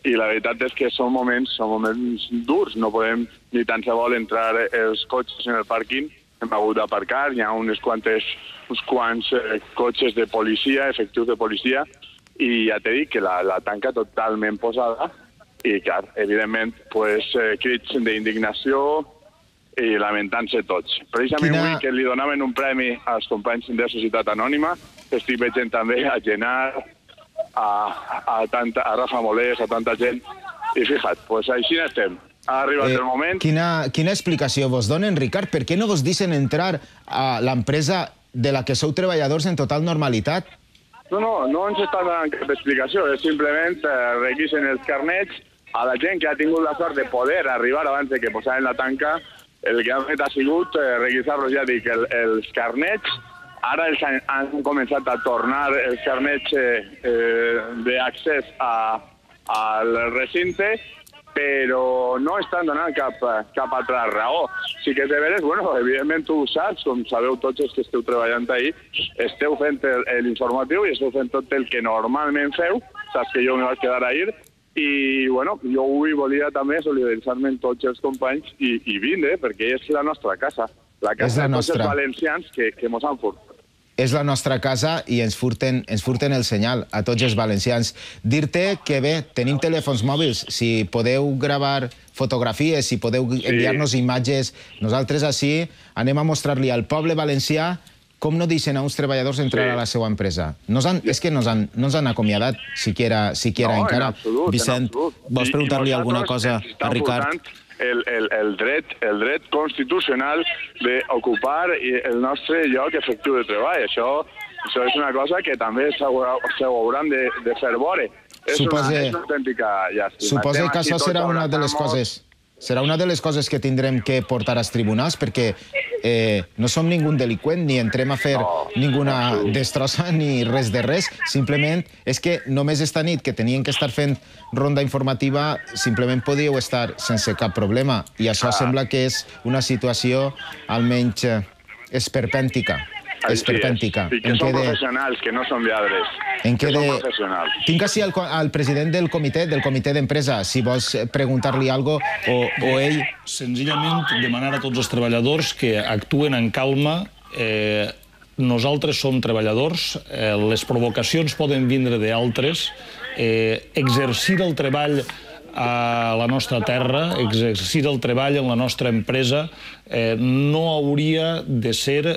i la veritat és que són moments durs. No podem ni tan sols entrar els cotxes en el pàrquing. Hem hagut d'aparcar, hi ha uns quants cotxes de policia, efectius de policia, i ja t'he dit que la tanca totalment posada i, clar, evidentment, crits d'indignació i lamentant-se tots. Precisament avui que li donaven un premi als companys de Societat Anònima, estic veient també a Genar, a Rafa Molés, a tanta gent, i fija't, així estem. Ha arribat el moment... Quina explicació vos donen, Ricard? Per què no vos deixen entrar a l'empresa de la que sou treballadors en total normalitat? No ens estan donant cap explicació, és simplement requisen els carnets. A la gent que ha tingut la sort de poder arribar abans de que posaven la tanca, el que han fet ha sigut requisar-los, ja dic, els carnets. Ara han començat a tornar els carnets d'accés al recinte, però no estan donant cap altra raó. Sí que és de veres, evidentment tu ho saps, com sabeu tots els que esteu treballant ahí, esteu fent l'informatiu i esteu fent tot el que normalment feu, saps que jo me vaig quedar ahir, i jo avui volia també solidaritzar-me amb tots els companys i vindre, perquè és la nostra casa, la casa de tots els valencians que mos han furtat. És la nostra casa i ens furten el senyal a tots els valencians. Dir-te que bé, tenim telèfons mòbils, si podeu gravar fotografies, si podeu enviar-nos imatges, nosaltres així anem a mostrar-li al poble valencià com no deixen a uns treballadors entrar a la seva empresa. És que no ens han acomiadat, siquiera encara. Vicent, vols preguntar-li alguna cosa a Ricard? El dret constitucional d'ocupar el nostre lloc efectiu de treball. Això és una cosa que també s'ho hauran de fer veure. És una autèntica llàstima. Suposo que això serà una de les coses... Serà una de les coses que tindrem que portar als tribunals, perquè no som ningú delinqüent, ni entrem a fer ninguna destrossa ni res de res. Simplement és que només esta nit, que tenien que estar fent ronda informativa, simplement podíeu estar sense cap problema. I això sembla que és una situació almenys esperpèntica. Esperpèntica. I que són professionals, que no són lladres. Que són professionals. Tinc així el president del comitè d'empresa, si vols preguntar-li alguna cosa, o ell... Senzillament demanar a tots els treballadors que actuen en calma. Nosaltres som treballadors, les provocacions poden vindre d'altres. Exercir el treball a la nostra terra, exercir el treball en la nostra empresa, no hauria de ser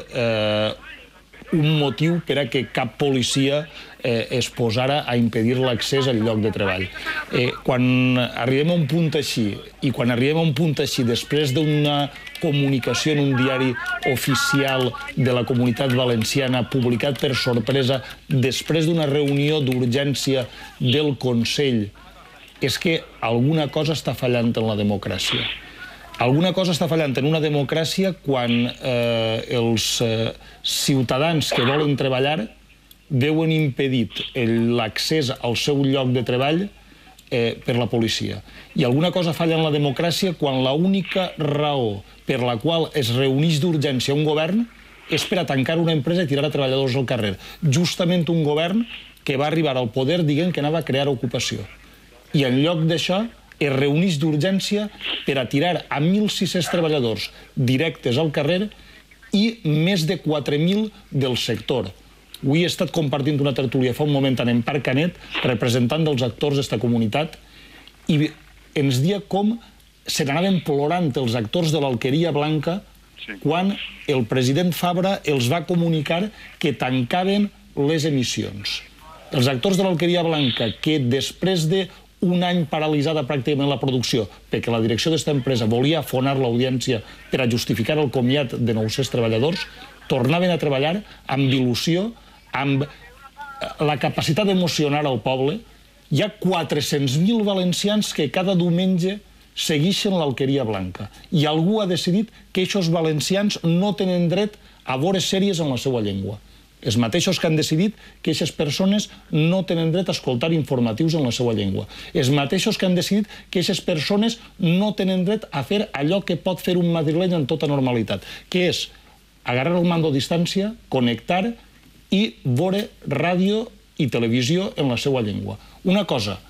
un motiu per a que cap policia es posara a impedir l'accés al lloc de treball. Quan arribem a un punt així, i quan arribem a un punt així després d'una comunicació en un diari oficial de la Comunitat Valenciana, publicat per sorpresa, després d'una reunió d'urgència del Consell, és que alguna cosa està fallant en la democràcia. Alguna cosa està fallant en una democràcia quan els ciutadans que volen treballar veuen impedit l'accés al seu lloc de treball per la policia. I alguna cosa falla en la democràcia quan l'única raó per la qual es reuneix d'urgència un govern és per a tancar una empresa i tirar a treballadors al carrer. Justament un govern que va arribar al poder dient que anava a crear ocupació. I en lloc d'això es reuneix d'urgència per a tirar a 1.600 treballadors directes al carrer i més de 4.000 del sector. Avui he estat compartint una tertúlia fa un moment en Parc Canet, representant dels actors d'esta comunitat, i ens dia com se n'anaven plorant els actors de l'Alqueria Blanca quan el president Fabra els va comunicar que tancaven les emissions. Els actors de l'Alqueria Blanca, que després d'un any paralitzada pràcticament la producció, perquè la direcció d'esta empresa volia afonar l'audiència per a justificar el comiat de 900 treballadors, tornaven a treballar amb il·lusió, amb la capacitat d'emocionar al poble. Hi ha 400.000 valencians que cada diumenge segueixen l'Alqueria Blanca i algú ha decidit que aquests valencians no tenen dret a veure sèries en la seva llengua. Els mateixos que han decidit que aquestes persones no tenen dret a escoltar informatius en la seva llengua. Els mateixos que han decidit que aquestes persones no tenen dret a fer allò que pot fer un madrileny en tota normalitat, que és agarrar el mando a distància, connectar i veure ràdio i televisió en la seva llengua. Una cosa